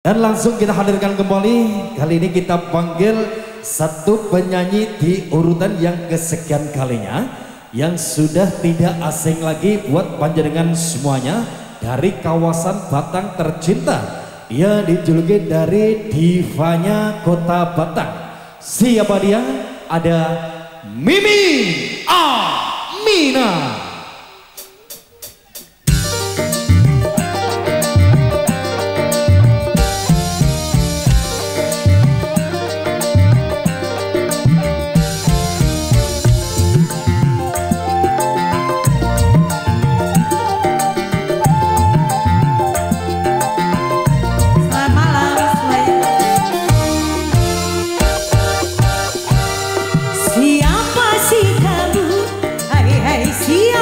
Dan langsung kita hadirkan kembali. Kali ini kita panggil satu penyanyi di urutan yang kesekian kalinya, yang sudah tidak asing lagi buat panjenengan semuanya, dari kawasan Batang tercinta. Dia dijuluki dari divanya kota Batang. Siapa dia? Ada Mimi Amina. Siapa sih kamu? Hai hai siapa?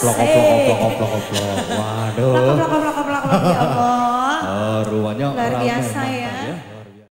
Waduh. Ya Allah. Oh, ruannya luar ramai biasa mantap ya.